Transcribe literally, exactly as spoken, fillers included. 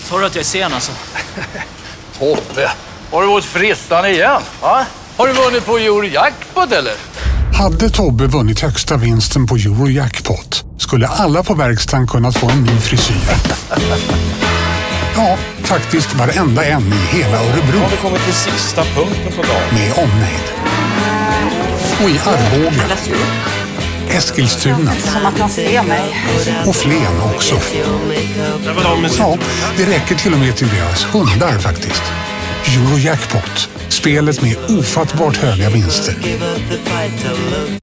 Sorry att jag är sen alltså. Tobbe, har du varit frestande igen? Va? Har du vunnit på Eurojackpot eller? Hade Tobbe vunnit högsta vinsten på Eurojackpot skulle alla på verkstaden kunnat få en ny frisyr. Ja, faktiskt varenda en i hela Örebro. Har vi kommit till sista punkten på dagen? Med omnejd. Och i Arboga, Eskilstuna som att man ser mig. och Flen också. Ja, det räcker till och med till deras hundar faktiskt. Eurojackpot, spelet med ofattbart höga vinster.